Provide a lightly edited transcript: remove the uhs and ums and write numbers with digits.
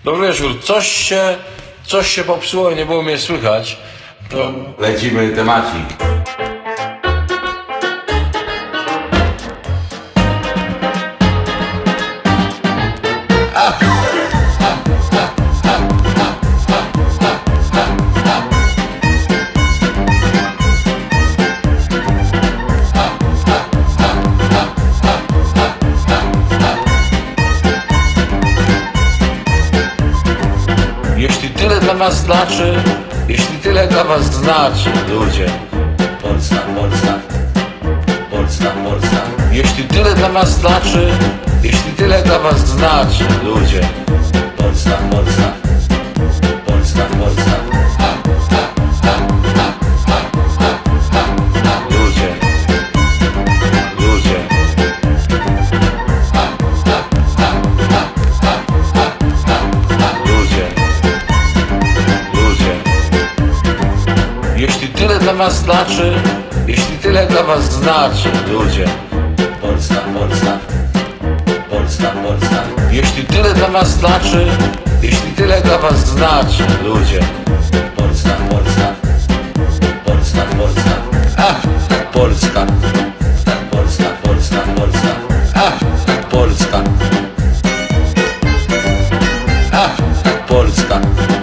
Dobry wieczór. Coś się popsuło i nie było mnie słychać. To... Lecimy temacik. Jeśli tyle dla was znaczy, ludzie. Polska, Polska, Polska, Polska. Jeśli tyle dla was znaczy, ludzie. Polska, Polska, Polska, Polska. Ludzie. Ludzie. Ludzie. Ludzie. Jeśli tyle dla was znaczy, ludzie. Polska, Polska, Polska, Polska. Jeśli tyle dla was znaczy, ludzie. Polska, Polska, Polska, Polska. Polska. Polska, Polska, Polska. Polska. Polska.